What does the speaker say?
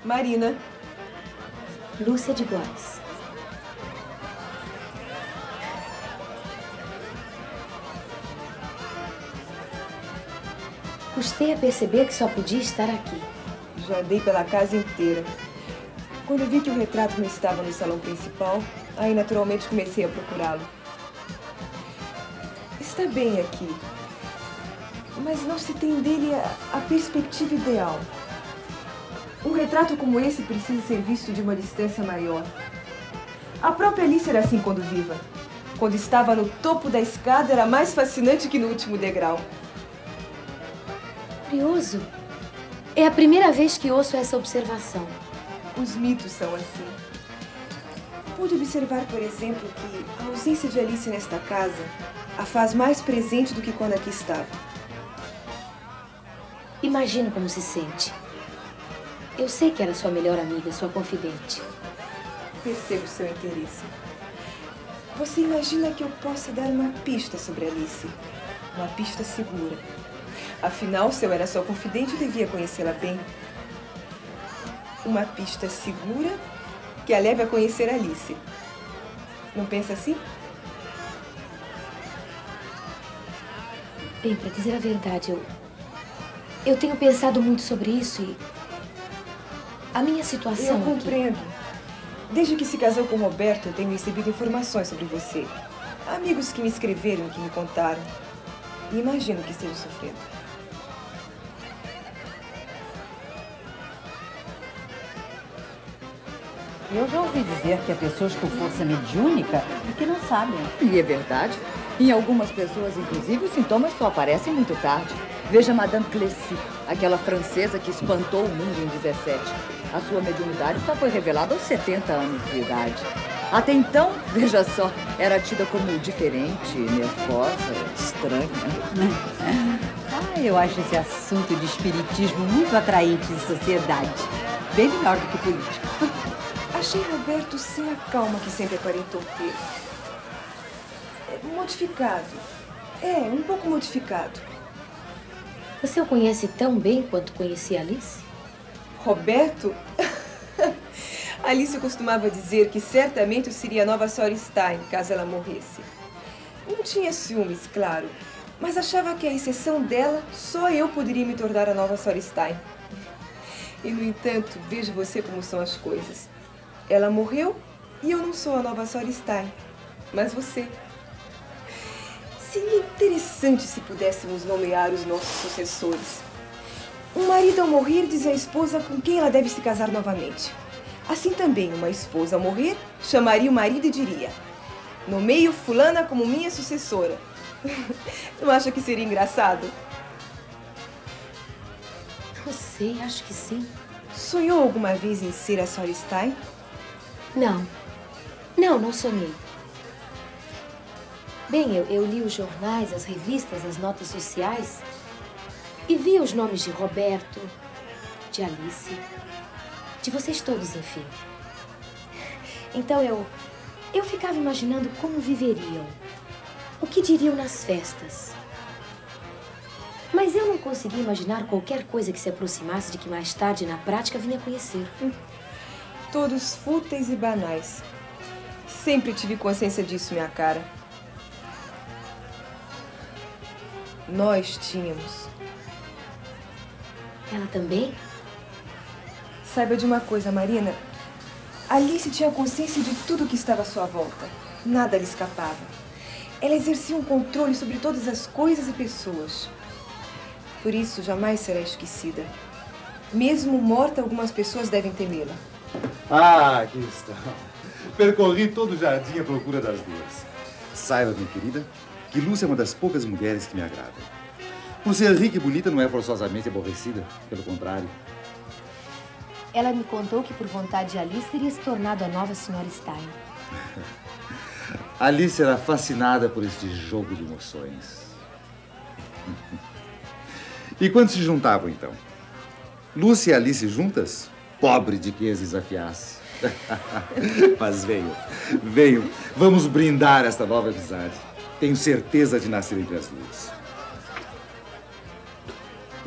Marina. Lúcia de Góes. Custei a perceber que só podia estar aqui. Já andei pela casa inteira. Quando eu vi que o retrato não estava no salão principal, aí naturalmente comecei a procurá-lo. Está bem aqui, mas não se tem dele a perspectiva ideal. Um retrato como esse precisa ser visto de uma distância maior. A própria Alice era assim quando viva. Quando estava no topo da escada, era mais fascinante que no último degrau. Curioso. É a primeira vez que ouço essa observação. Os mitos são assim. Pude observar, por exemplo, que a ausência de Alice nesta casa a faz mais presente do que quando aqui estava. Imagino como se sente. Eu sei que era sua melhor amiga, sua confidente. Percebo seu interesse. Você imagina que eu possa dar uma pista sobre Alice? Uma pista segura. Afinal, se eu era sua confidente, eu devia conhecê-la bem. Uma pista segura que a leve a conhecer Alice. Não pensa assim? Bem, para dizer a verdade, eu tenho pensado muito sobre isso e a minha situação Eu compreendo. Desde que se casou com Roberto, eu tenho recebido informações sobre você. Amigos que me escreveram, que me contaram. E imagino que esteja sofrendo. Eu já ouvi dizer que há pessoas com força mediúnica e que não sabem. E é verdade. Em algumas pessoas, inclusive, os sintomas só aparecem muito tarde. Veja Madame Clessy, aquela francesa que espantou o mundo em 17. A sua mediunidade só foi revelada aos 70 anos de idade. Até então, veja só, era tida como diferente, nervosa, estranha. Eu acho esse assunto de espiritismo muito atraente em sociedade. Bem melhor do que política. Achei Roberto sem a calma que sempre aparentou ter. Modificado. Um pouco modificado. Você o conhece tão bem quanto conhecia Alice? Roberto? Alice costumava dizer que certamente eu seria a nova Sra. Stein, caso ela morresse. Não tinha ciúmes, claro, mas achava que, à exceção dela, só eu poderia me tornar a nova Sra. Stein. E, no entanto, veja você como são as coisas. Ela morreu e eu não sou a nova Sra. Stein, mas você. Seria interessante se pudéssemos nomear os nossos sucessores. Um marido ao morrer diz à esposa com quem ela deve se casar novamente. Assim também, uma esposa ao morrer chamaria o marido e diria: nomeio fulana como minha sucessora. Não acha que seria engraçado? Não sei, acho que sim. Sonhou alguma vez em ser a Sra. Stein? Não, não sonhei. Bem, eu li os jornais, as revistas, as notas sociais e vi os nomes de Roberto, de Alice, de vocês todos, enfim. Então eu ficava imaginando como viveriam, o que diriam nas festas. Mas eu não conseguia imaginar qualquer coisa que se aproximasse de que mais tarde, na prática, vinha conhecer. Todos fúteis e banais. Sempre tive consciência disso, minha cara. Nós tínhamos. Ela também? Saiba de uma coisa, Marina. Alice tinha consciência de tudo que estava à sua volta. Nada lhe escapava. Ela exercia um controle sobre todas as coisas e pessoas. Por isso, jamais será esquecida. Mesmo morta, algumas pessoas devem temê-la. Ah, aqui estão. Percorri todo o jardim à procura das duas. Saiba, minha querida, que Lúcia é uma das poucas mulheres que me agradam. Por ser rica e bonita, não é forçosamente aborrecida. Pelo contrário. Ela me contou que, por vontade de Alice, teria se tornado a nova Sra. Stein. Alice era fascinada por este jogo de emoções. E quando se juntavam, então? Lúcia e Alice juntas? Pobre de quem as desafiasse. Mas venham. Vamos brindar esta nova amizade. Tenho certeza de nascer entre as duas.